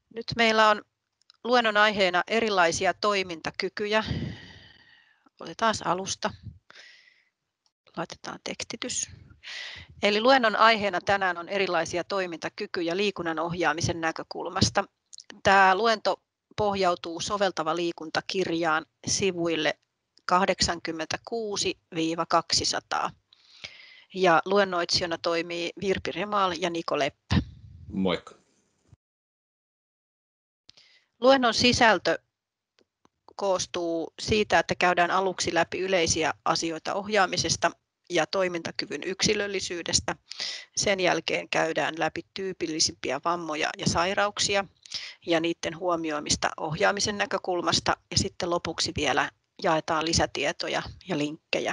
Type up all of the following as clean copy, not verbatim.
Nyt meillä on luennon aiheena erilaisia toimintakykyjä. Otetaan alusta. Laitetaan tekstitys. Eli luennon aiheena tänään on erilaisia toimintakykyjä liikunnan ohjaamisen näkökulmasta. Tämä luento pohjautuu Soveltava liikunta -kirjaan sivuille 86-200. Ja luennoitsijana toimii Virpi Remal ja Niko Leppä. Moikka. Luennon sisältö koostuu siitä, että käydään aluksi läpi yleisiä asioita ohjaamisesta ja toimintakyvyn yksilöllisyydestä. Sen jälkeen käydään läpi tyypillisimpiä vammoja ja sairauksia ja niiden huomioimista ohjaamisen näkökulmasta. Ja sitten lopuksi vielä jaetaan lisätietoja ja linkkejä.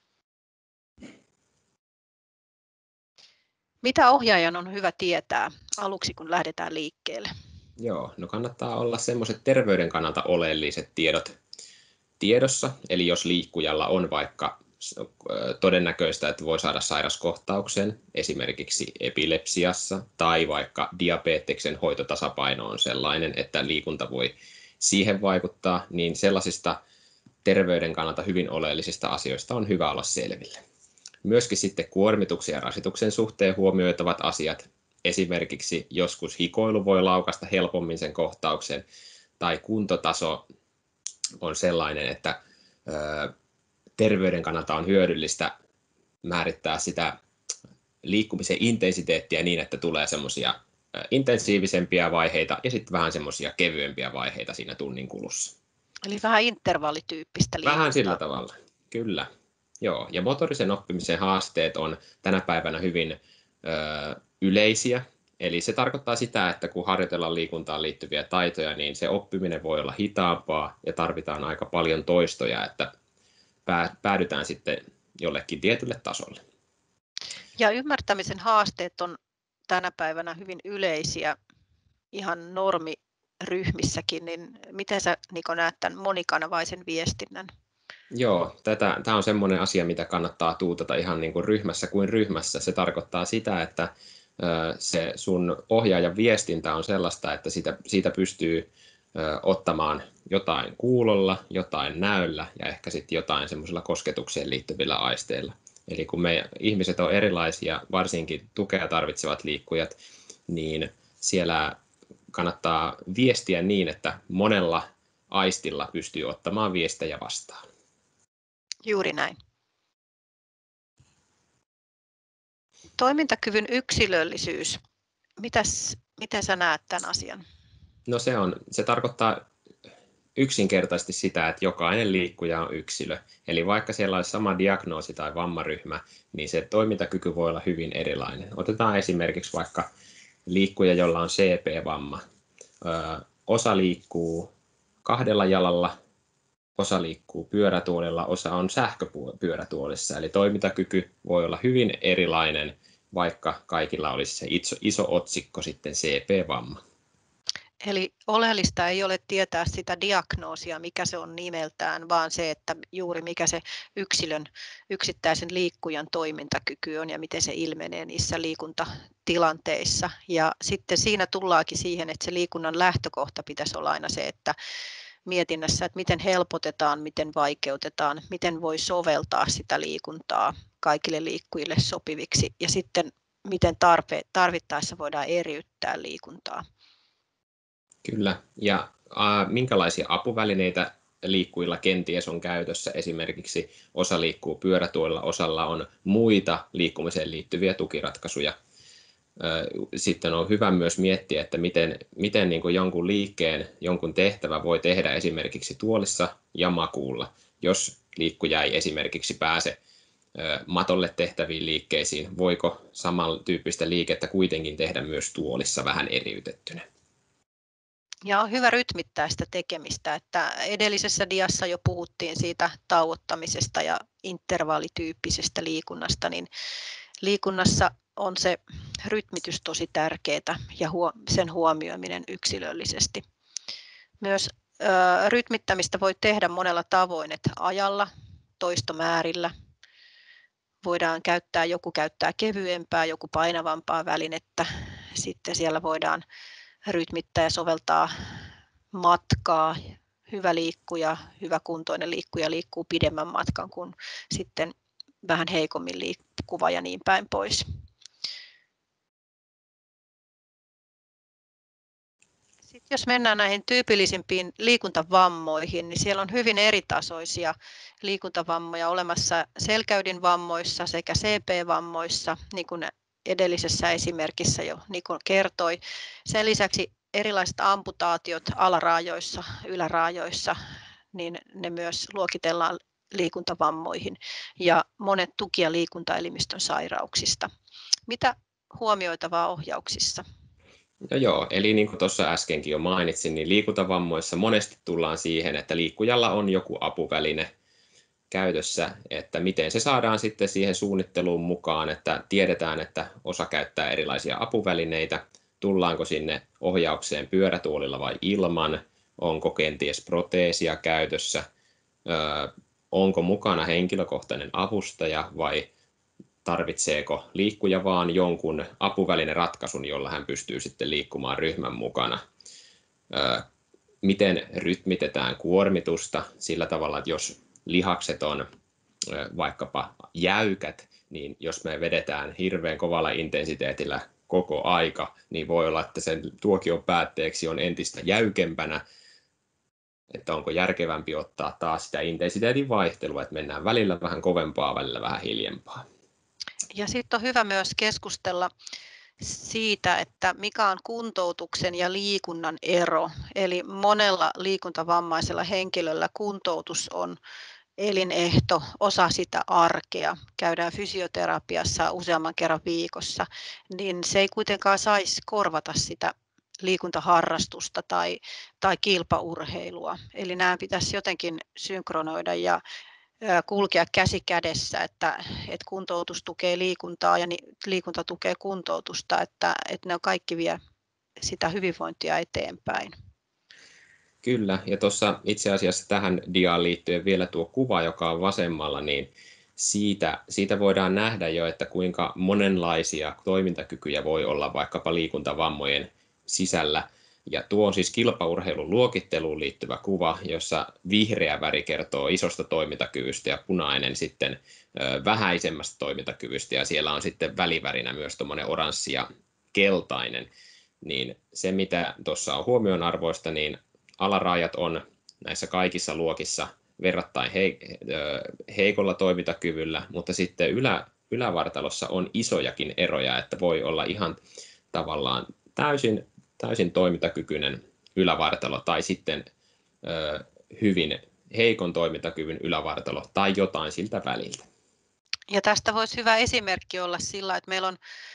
Mitä ohjaajan on hyvä tietää aluksi, kun lähdetään liikkeelle? Joo, no kannattaa olla semmoiset terveyden kannalta oleelliset tiedot tiedossa. Eli jos liikkujalla on vaikka todennäköistä, että voi saada sairaskohtauksen, esimerkiksi epilepsiassa, tai vaikka diabeteksen hoitotasapaino on sellainen, että liikunta voi siihen vaikuttaa, niin sellaisista terveyden kannalta hyvin oleellisista asioista on hyvä olla selville. Myöskin sitten kuormituksen ja rasituksen suhteen huomioitavat asiat, esimerkiksi joskus hikoilu voi laukaista helpommin sen kohtauksen, tai kuntotaso on sellainen, että terveyden kannalta on hyödyllistä määrittää sitä liikkumisen intensiteettiä niin, että tulee semmoisia intensiivisempiä vaiheita ja sitten vähän semmoisia kevyempiä vaiheita siinä tunnin kulussa. Eli vähän intervallityyppistä liikuntaa. Vähän sillä tavalla, kyllä. Joo, ja motorisen oppimisen haasteet on tänä päivänä hyvin yleisiä. Eli se tarkoittaa sitä, että kun harjoitellaan liikuntaan liittyviä taitoja, niin se oppiminen voi olla hitaampaa ja tarvitaan aika paljon toistoja, että päädytään sitten jollekin tietylle tasolle. Ja ymmärtämisen haasteet on tänä päivänä hyvin yleisiä ihan normiryhmissäkin, niin miten sä, Niko, näet tämän monikanavaisen viestinnän? Joo, tämä on semmoinen asia, mitä kannattaa tuutata ihan niin kuin ryhmässä kuin ryhmässä. Se tarkoittaa sitä, että se sun ohjaajan viestintä on sellaista, että siitä pystyy ottamaan jotain kuulolla, jotain näöllä ja ehkä sitten jotain semmoisilla kosketukseen liittyvillä aisteilla. Eli kun me ihmiset on erilaisia, varsinkin tukea tarvitsevat liikkujat, niin siellä kannattaa viestiä niin, että monella aistilla pystyy ottamaan viestejä vastaan. Juuri näin. Toimintakyvyn yksilöllisyys. Miten sä näet tämän asian? No se tarkoittaa yksinkertaisesti sitä, että jokainen liikkuja on yksilö. Eli vaikka siellä olisi sama diagnoosi tai vammaryhmä, niin se toimintakyky voi olla hyvin erilainen. Otetaan esimerkiksi vaikka liikkuja, jolla on CP-vamma. Osa liikkuu 2 jalalla, osa liikkuu pyörätuolilla, osa on sähköpyörätuolissa. Eli toimintakyky voi olla hyvin erilainen, vaikka kaikilla olisi se iso otsikko sitten CP-vamma. Eli oleellista ei ole tietää sitä diagnoosia, mikä se on nimeltään, vaan se, että juuri mikä se yksittäisen liikkujan toimintakyky on ja miten se ilmenee niissä liikuntatilanteissa. Ja sitten siinä tullaakin siihen, että se liikunnan lähtökohta pitäisi olla aina se, että mietinnässä, että miten helpotetaan, miten vaikeutetaan, miten voi soveltaa sitä liikuntaa kaikille liikkujille sopiviksi ja sitten miten tarvittaessa voidaan eriyttää liikuntaa. Kyllä, ja minkälaisia apuvälineitä liikkujilla kenties on käytössä? Esimerkiksi osa liikkuu pyörätuolilla, osalla on muita liikkumiseen liittyviä tukiratkaisuja. Sitten on hyvä myös miettiä, että miten niin kuin jonkun liikkeen, jonkun tehtävä voi tehdä esimerkiksi tuolissa ja makuulla, jos liikkuja ei esimerkiksi pääse matolle tehtäviin liikkeisiin. Voiko samantyyppistä liikettä kuitenkin tehdä myös tuolissa vähän eriytettynä? Ja on hyvä rytmittää sitä tekemistä, että edellisessä diassa jo puhuttiin siitä tauottamisesta ja intervallityyppisestä liikunnasta, niin liikunnassa on se rytmitys tosi tärkeää ja sen huomioiminen yksilöllisesti. Myös rytmittämistä voi tehdä monella tavoin, että ajalla, toistomäärillä. Voidaan joku käyttää kevyempää, joku painavampaa välinettä. Sitten siellä voidaan rytmittää ja soveltaa matkaa. Hyvä liikkuja, hyvä kuntoinen liikkuja liikkuu pidemmän matkan kuin sitten vähän heikommin liikkuva ja niin päin pois. Sitten jos mennään näihin tyypillisimpiin liikuntavammoihin, niin siellä on hyvin eritasoisia liikuntavammoja olemassa selkäydinvammoissa sekä CP-vammoissa, niin kuin edellisessä esimerkissä jo Niko kertoi. Sen lisäksi erilaiset amputaatiot alaraajoissa, yläraajoissa, niin ne myös luokitellaan liikuntavammoihin ja monet tuki- ja liikuntaelimistön sairauksista. Mitä huomioitavaa ohjauksissa? No joo, eli niin kuin tuossa äskenkin jo mainitsin, niin liikuntavammoissa monesti tullaan siihen, että liikkujalla on joku apuväline käytössä, että miten se saadaan sitten siihen suunnitteluun mukaan, että tiedetään, että osa käyttää erilaisia apuvälineitä, tullaanko sinne ohjaukseen pyörätuolilla vai ilman, onko kenties proteesia käytössä, onko mukana henkilökohtainen avustaja vai tarvitseeko liikkuja vaan jonkun apuvälinen-ratkaisun, jolla hän pystyy sitten liikkumaan ryhmän mukana. Miten rytmitetään kuormitusta sillä tavalla, että jos lihakset on vaikkapa jäykät, niin jos me vedetään hirveän kovalla intensiteetillä koko aika, niin voi olla, että sen tuokion päätteeksi on entistä jäykempänä, että onko järkevämpi ottaa taas sitä intensiteetin vaihtelua, että mennään välillä vähän kovempaa, välillä vähän hiljempaa. Ja sitten on hyvä myös keskustella siitä, että mikä on kuntoutuksen ja liikunnan ero. Eli monella liikuntavammaisella henkilöllä kuntoutus on elinehto, osa sitä arkea. Käydään fysioterapiassa useamman kerran viikossa, niin se ei kuitenkaan saisi korvata sitä liikuntaharrastusta tai kilpaurheilua. Eli nämä pitäisi jotenkin synkronoida ja kulkea käsi kädessä, että kuntoutus tukee liikuntaa ja liikunta tukee kuntoutusta, että ne on kaikki vie sitä hyvinvointia eteenpäin. Kyllä, ja tuossa itse asiassa tähän diaan liittyen vielä tuo kuva, joka on vasemmalla, niin siitä voidaan nähdä jo, että kuinka monenlaisia toimintakykyjä voi olla vaikkapa liikuntavammojen sisällä. Ja tuo on siis kilpaurheilun luokitteluun liittyvä kuva, jossa vihreä väri kertoo isosta toimintakyvystä ja punainen sitten vähäisemmästä toimintakyvystä. Ja siellä on sitten välivärinä myös tuommoinen oranssi ja keltainen. Niin se, mitä tuossa on huomionarvoista, niin alaraajat on näissä kaikissa luokissa verrattain heikolla toimintakyvyllä, mutta sitten ylävartalossa on isojakin eroja, että voi olla ihan tavallaan täysin toimintakykyinen ylävartalo tai sitten hyvin heikon toimintakyvyn ylävartalo tai jotain siltä väliltä. Ja tästä voisi hyvä esimerkki olla sillä, että meillä on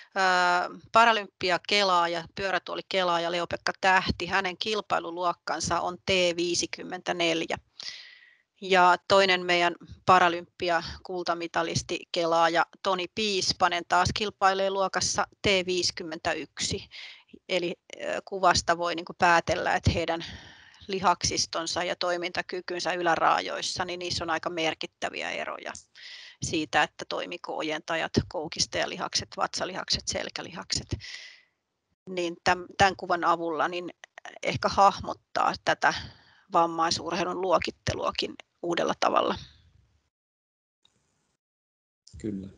paralympiakelaaja, pyörätuolikelaaja Leo-Pekka Tähti. Hänen kilpailuluokkansa on T54. Ja toinen meidän paralympia-kultamitalisti kelaaja Toni Piispanen taas kilpailee luokassa T51. Eli kuvasta voi päätellä, että heidän lihaksistonsa ja toimintakykynsä yläraajoissa, niin niissä on aika merkittäviä eroja siitä, että toimiko ojentajat, koukistajalihakset, vatsalihakset, selkälihakset. Niin tämän kuvan avulla niin ehkä hahmottaa tätä vammaisurheilun luokitteluakin uudella tavalla. Kyllä.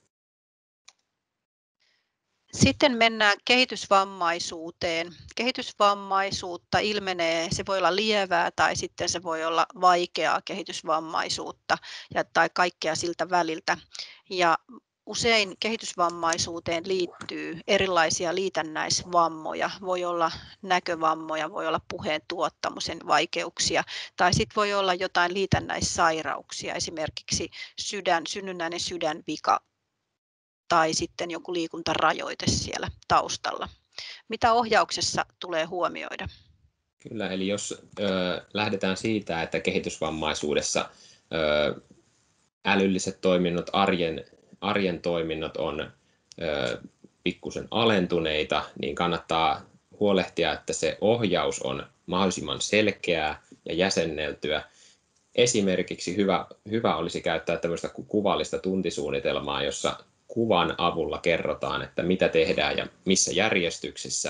Sitten mennään kehitysvammaisuuteen. Kehitysvammaisuutta ilmenee, se voi olla lievää tai sitten se voi olla vaikeaa kehitysvammaisuutta tai kaikkea siltä väliltä. Ja usein kehitysvammaisuuteen liittyy erilaisia liitännäisvammoja. Voi olla näkövammoja, voi olla puheen tuottamisen vaikeuksia tai sitten voi olla jotain liitännäissairauksia, esimerkiksi synnynnäinen sydänvika tai sitten joku liikuntarajoite siellä taustalla. Mitä ohjauksessa tulee huomioida? Kyllä, eli jos lähdetään siitä, että kehitysvammaisuudessa älylliset toiminnot, arjen toiminnot on pikkusen alentuneita, niin kannattaa huolehtia, että se ohjaus on mahdollisimman selkeää ja jäsenneltyä. Esimerkiksi hyvä olisi käyttää tämmöistä kuvallista tuntisuunnitelmaa, jossa kuvan avulla kerrotaan, että mitä tehdään ja missä järjestyksessä,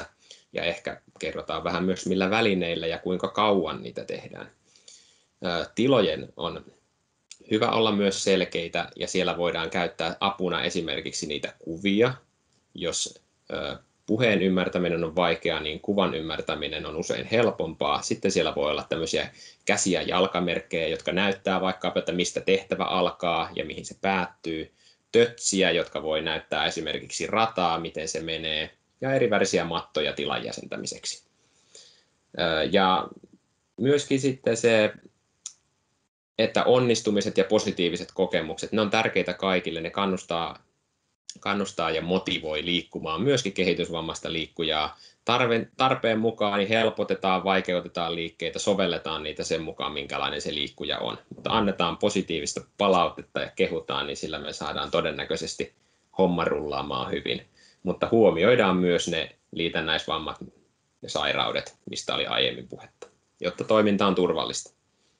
ja ehkä kerrotaan vähän myös millä välineillä ja kuinka kauan niitä tehdään. Tilojen on hyvä olla myös selkeitä ja siellä voidaan käyttää apuna esimerkiksi niitä kuvia. Jos puheen ymmärtäminen on vaikeaa, niin kuvan ymmärtäminen on usein helpompaa. Sitten siellä voi olla tämmöisiä käsi- ja jalkamerkkejä, jotka näyttää vaikka, että mistä tehtävä alkaa ja mihin se päättyy. Tötsiä, jotka voi näyttää esimerkiksi rataa, miten se menee, ja erivärisiä mattoja tilan jäsentämiseksi. Ja myöskin sitten se, että onnistumiset ja positiiviset kokemukset, ne on tärkeitä kaikille, ne kannustaa ja motivoi liikkumaan myöskin kehitysvammaista liikkujaa. Tarpeen mukaan niin helpotetaan, vaikeutetaan liikkeitä, sovelletaan niitä sen mukaan, minkälainen se liikkuja on. Mutta annetaan positiivista palautetta ja kehutaan, niin sillä me saadaan todennäköisesti homma rullaamaan hyvin. Mutta huomioidaan myös ne liitännäisvammat ja sairaudet, mistä oli aiemmin puhetta, jotta toiminta on turvallista.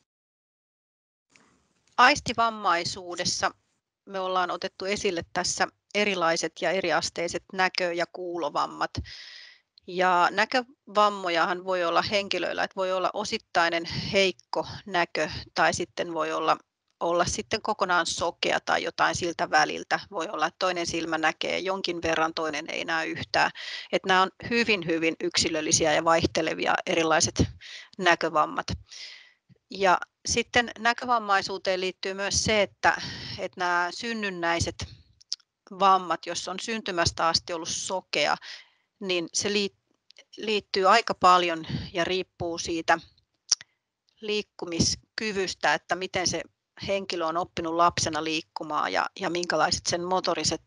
Aistivammaisuudessa me ollaan otettu esille tässä erilaiset ja eriasteiset näkö- ja kuulovammat. Ja näkövammojahan voi olla henkilöillä, että voi olla osittainen heikko näkö tai sitten voi olla sitten kokonaan sokea tai jotain siltä väliltä. Voi olla, että toinen silmä näkee jonkin verran, toinen ei näe yhtään. Että nämä on hyvin, hyvin yksilöllisiä ja vaihtelevia erilaiset näkövammat. Ja sitten näkövammaisuuteen liittyy myös se, että nämä synnynnäiset vammat, jos on syntymästä asti ollut sokea, niin se liittyy aika paljon ja riippuu siitä liikkumiskyvystä, että miten se henkilö on oppinut lapsena liikkumaan ja minkälaiset sen motoriset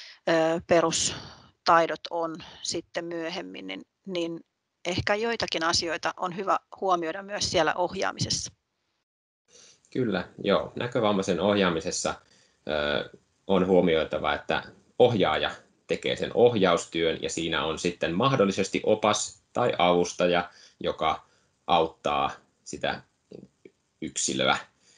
perustaidot on sitten myöhemmin, niin ehkä joitakin asioita on hyvä huomioida myös siellä ohjaamisessa. Kyllä, joo. Näkövammaisen ohjaamisessa on huomioitava, että ohjaaja tekee sen ohjaustyön ja siinä on sitten mahdollisesti opas tai avustaja, joka auttaa sitä yksilöä.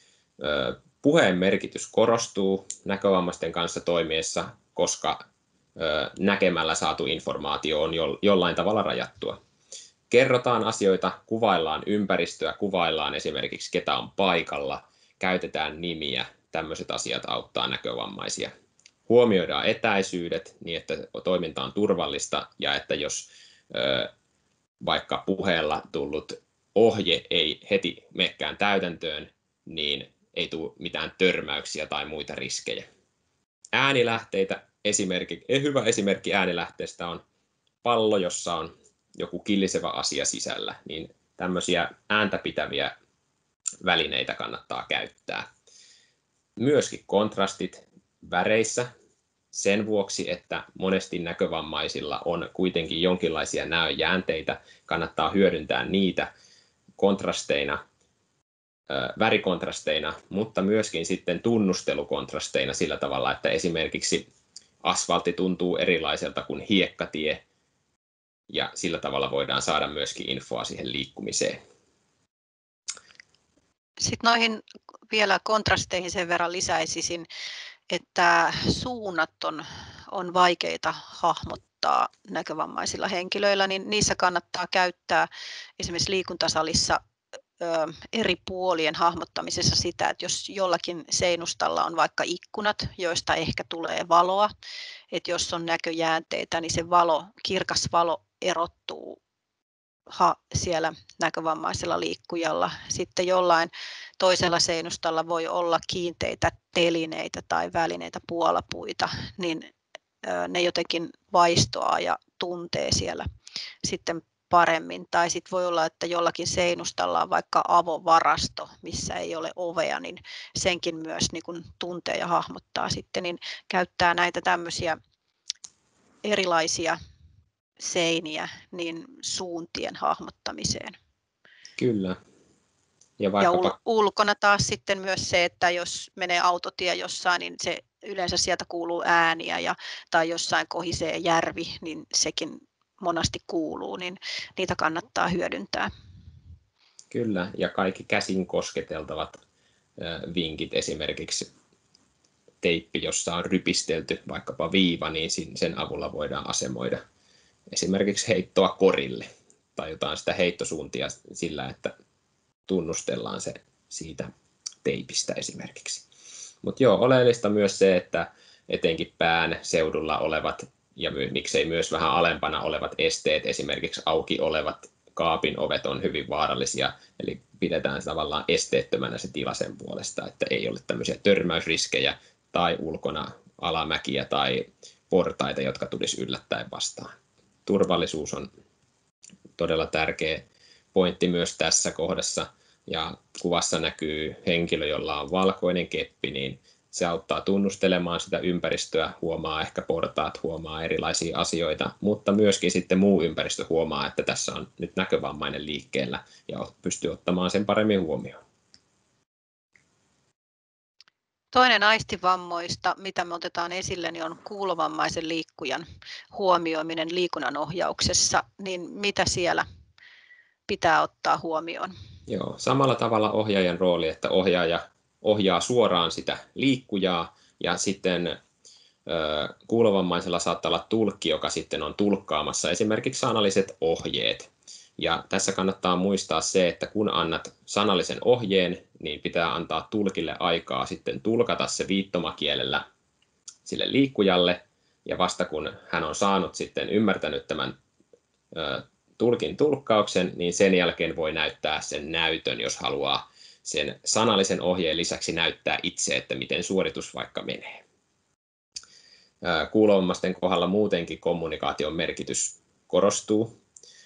Puheen merkitys korostuu näkövammaisten kanssa toimiessa, koska näkemällä saatu informaatio on jollain tavalla rajattua. Kerrotaan asioita, kuvaillaan ympäristöä, kuvaillaan esimerkiksi ketä on paikalla, käytetään nimiä, tämmöiset asiat auttaa näkövammaisia. Huomioidaan etäisyydet niin, että toiminta on turvallista ja että jos vaikka puheella tullut ohje ei heti menekään täytäntöön, niin ei tule mitään törmäyksiä tai muita riskejä. Äänilähteitä, hyvä esimerkki äänilähteestä on pallo, jossa on joku killisevä asia sisällä, niin tämmöisiä ääntä pitäviä välineitä kannattaa käyttää. Myöskin kontrastit väreissä sen vuoksi, että monesti näkövammaisilla on kuitenkin jonkinlaisia näöjäänteitä, kannattaa hyödyntää niitä kontrasteina, värikontrasteina, mutta myöskin sitten tunnustelukontrasteina sillä tavalla, että esimerkiksi asfaltti tuntuu erilaiselta kuin hiekkatie, ja sillä tavalla voidaan saada myöskin infoa siihen liikkumiseen. Sitten noihin vielä kontrasteihin sen verran lisäisin, että suunnat on vaikeita hahmottaa näkövammaisilla henkilöillä, niin niissä kannattaa käyttää esimerkiksi liikuntasalissa eri puolien hahmottamisessa sitä, että jos jollakin seinustalla on vaikka ikkunat, joista ehkä tulee valoa, että jos on näköjäänteitä, niin se kirkas valo erottuu siellä näkövammaisella liikkujalla. Sitten jollain toisella seinustalla voi olla kiinteitä telineitä tai välineitä, puolapuita, niin ne jotenkin vaistoaa ja tuntee siellä sitten paremmin. Tai sitten voi olla, että jollakin seinustalla on vaikka avovarasto, missä ei ole ovea, niin senkin myös niin kun tuntee ja hahmottaa sitten, niin käyttää näitä tämmöisiä erilaisia seiniä niin suuntien hahmottamiseen. Kyllä. Ja ulkona taas sitten myös se, että jos menee autotie jossain, niin se yleensä sieltä kuuluu ääniä tai jossain kohisee järvi, niin sekin monasti kuuluu, niin niitä kannattaa hyödyntää. Kyllä, ja kaikki käsin kosketeltavat vinkit, esimerkiksi teippi, jossa on rypistelty vaikkapa viiva, niin sen avulla voidaan asemoida esimerkiksi heittoa korille tai jotain sitä heittosuuntia sillä, että tunnustellaan se siitä teipistä esimerkiksi. Mutta joo, oleellista myös se, että etenkin pään seudulla olevat ja miksei myös vähän alempana olevat esteet, esimerkiksi auki olevat kaapin ovet on hyvin vaarallisia, eli pidetään tavallaan esteettömänä se tila sen puolesta, että ei ole tämmöisiä törmäysriskejä tai ulkona alamäkiä tai portaita, jotka tulisi yllättäen vastaan. Turvallisuus on todella tärkeä pointti myös tässä kohdassa, ja kuvassa näkyy henkilö, jolla on valkoinen keppi, niin se auttaa tunnustelemaan sitä ympäristöä, huomaa ehkä portaat, huomaa erilaisia asioita, mutta myöskin sitten muu ympäristö huomaa, että tässä on nyt näkövammainen liikkeellä ja pystyy ottamaan sen paremmin huomioon. Toinen aistivammoista, mitä me otetaan esille, niin on kuulovammaisen liikkujan huomioiminen liikunnan ohjauksessa. Niin mitä siellä pitää ottaa huomioon? Joo, samalla tavalla ohjaajan rooli, että ohjaaja ohjaa suoraan sitä liikkujaa ja sitten kuulovammaisella saattaa olla tulkki, joka sitten on tulkkaamassa esimerkiksi sanalliset ohjeet. Ja tässä kannattaa muistaa se, että kun annat sanallisen ohjeen, niin pitää antaa tulkille aikaa sitten tulkata se viittomakielellä sille liikkujalle. Ja vasta kun hän on saanut sitten ymmärtänyt tämän tulkin tulkkauksen, niin sen jälkeen voi näyttää sen näytön, jos haluaa sen sanallisen ohjeen lisäksi näyttää itse, että miten suoritus vaikka menee. Kuulovammaisten kohdalla muutenkin kommunikaation merkitys korostuu.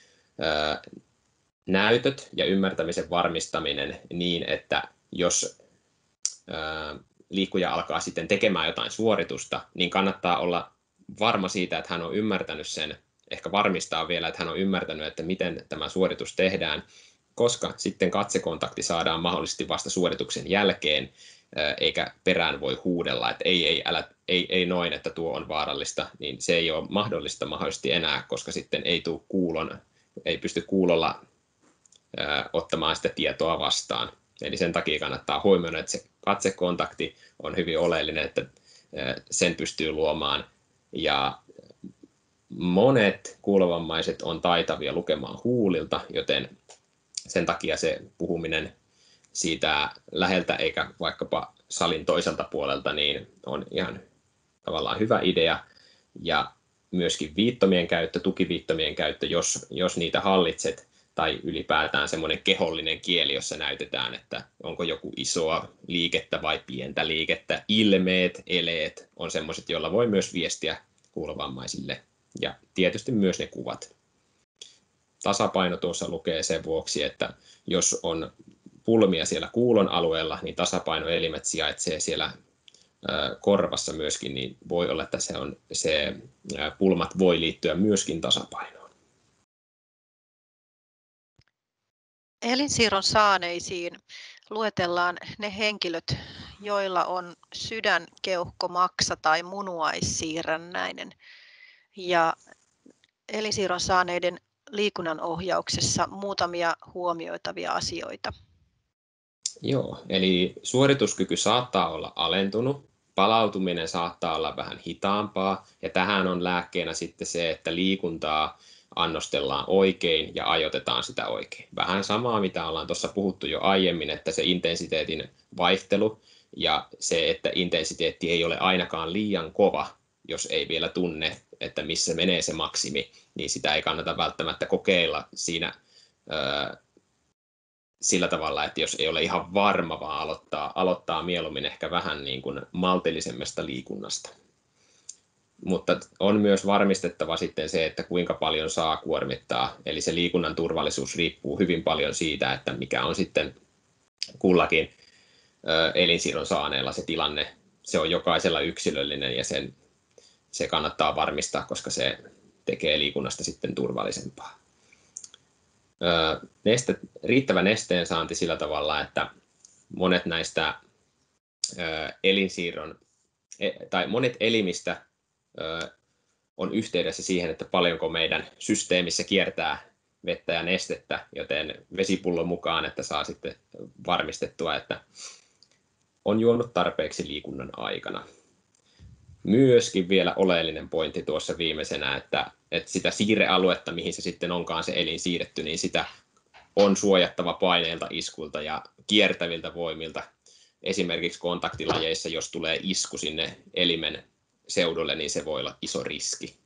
Näytöt ja ymmärtämisen varmistaminen niin, että jos liikkuja alkaa sitten tekemään jotain suoritusta, niin kannattaa olla varma siitä, että hän on ymmärtänyt sen, ehkä varmistaa vielä, että hän on ymmärtänyt, että miten tämä suoritus tehdään, koska sitten katsekontakti saadaan mahdollisesti vasta suorituksen jälkeen, eikä perään voi huudella, että ei noin, että tuo on vaarallista, niin se ei ole mahdollisesti enää, koska sitten ei pysty kuulolla ottamaan sitä tietoa vastaan. Eli sen takia kannattaa huomioida, että se katsekontakti on hyvin oleellinen, että sen pystyy luomaan. Ja monet kuulovammaiset on taitavia lukemaan huulilta, joten sen takia se puhuminen siitä läheltä eikä vaikkapa salin toiselta puolelta niin on ihan tavallaan hyvä idea. Ja myöskin viittomien käyttö, tukiviittomien käyttö, jos niitä hallitset, tai ylipäätään semmoinen kehollinen kieli, jossa näytetään, että onko joku isoa liikettä vai pientä liikettä. Ilmeet, eleet on semmoiset, joilla voi myös viestiä kuulovammaisille, ja tietysti myös ne kuvat. Tasapaino tuossa lukee sen vuoksi, että jos on pulmia siellä kuulon alueella, niin tasapainoelimet sijaitsee siellä korvassa myöskin, niin voi olla, että pulmat voi liittyä myöskin tasapainoon. Elinsiirron saaneisiin luetellaan ne henkilöt, joilla on sydän-, keuhko-, maksa- tai munuaissiirrännäinen. Ja elinsiirron saaneiden liikunnan ohjauksessa muutamia huomioitavia asioita. Joo, eli suorituskyky saattaa olla alentunut, palautuminen saattaa olla vähän hitaampaa, ja tähän on lääkkeenä sitten se, että liikuntaa annostellaan oikein ja ajoitetaan sitä oikein. Vähän samaa, mitä ollaan tuossa puhuttu jo aiemmin, että se intensiteetin vaihtelu ja se, että intensiteetti ei ole ainakaan liian kova, jos ei vielä tunne, että missä menee se maksimi, niin sitä ei kannata välttämättä kokeilla siinä sillä tavalla, että jos ei ole ihan varma, vaan aloittaa mieluummin ehkä vähän niin kuin maltillisemmasta liikunnasta. Mutta on myös varmistettava sitten se, että kuinka paljon saa kuormittaa, eli se liikunnan turvallisuus riippuu hyvin paljon siitä, että mikä on sitten kullakin elinsiirron saaneella se tilanne. Se on jokaisella yksilöllinen ja se kannattaa varmistaa, koska se tekee liikunnasta sitten turvallisempaa. Riittävä nesteen saanti sillä tavalla, että monet näistä monet elimistä on yhteydessä siihen, että paljonko meidän systeemissä kiertää vettä ja nestettä, joten vesipullo mukaan, että saa sitten varmistettua, että on juonut tarpeeksi liikunnan aikana. Myöskin vielä oleellinen pointti tuossa viimeisenä, että että sitä siirrealuetta, mihin se sitten onkaan se elin siirretty, niin sitä on suojattava paineilta, iskuilta ja kiertäviltä voimilta. Esimerkiksi kontaktilajeissa, jos tulee isku sinne elimen seudulle, niin se voi olla iso riski.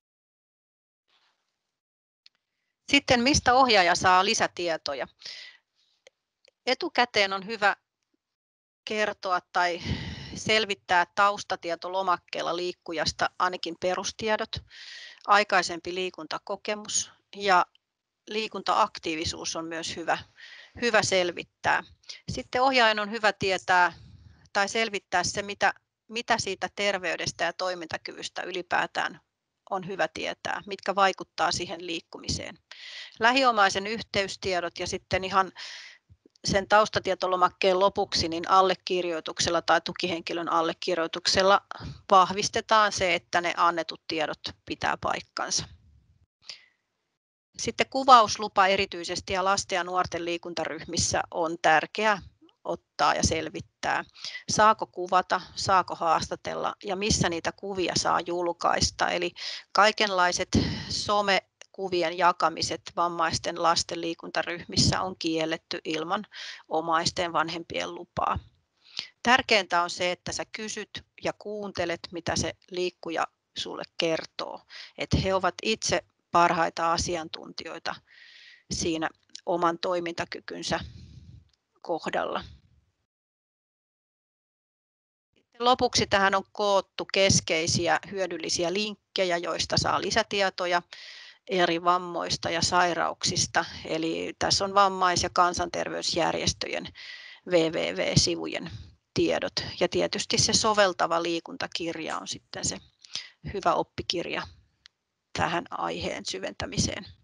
Sitten mistä ohjaaja saa lisätietoja? Etukäteen on hyvä kertoa tai selvittää taustatietolomakkeella liikkujasta ainakin perustiedot, aikaisempi liikuntakokemus ja liikuntaaktiivisuus on myös hyvä selvittää. Sitten ohjaajan on hyvä tietää tai selvittää se, mitä siitä terveydestä ja toimintakyvystä ylipäätään on hyvä tietää, mitkä vaikuttaa siihen liikkumiseen. Lähiomaisen yhteystiedot ja sitten ihan sen taustatietolomakkeen lopuksi niin allekirjoituksella tai tukihenkilön allekirjoituksella vahvistetaan se, että ne annetut tiedot pitää paikkansa. Sitten kuvauslupa erityisesti ja lasten ja nuorten liikuntaryhmissä on tärkeää ottaa ja selvittää. Saako kuvata, saako haastatella ja missä niitä kuvia saa julkaista. Eli kaikenlaiset somekuvien jakamiset vammaisten lasten liikuntaryhmissä on kielletty ilman omaisten vanhempien lupaa. Tärkeintä on se, että sä kysyt ja kuuntelet, mitä se liikkuja sulle kertoo. Että he ovat itse parhaita asiantuntijoita siinä oman toimintakykynsä kohdalla. Lopuksi tähän on koottu keskeisiä hyödyllisiä linkkejä, joista saa lisätietoja eri vammoista ja sairauksista. Eli tässä on vammais- ja kansanterveysjärjestöjen www-sivujen tiedot. Ja tietysti se soveltava liikuntakirja on sitten se hyvä oppikirja tähän aiheen syventämiseen.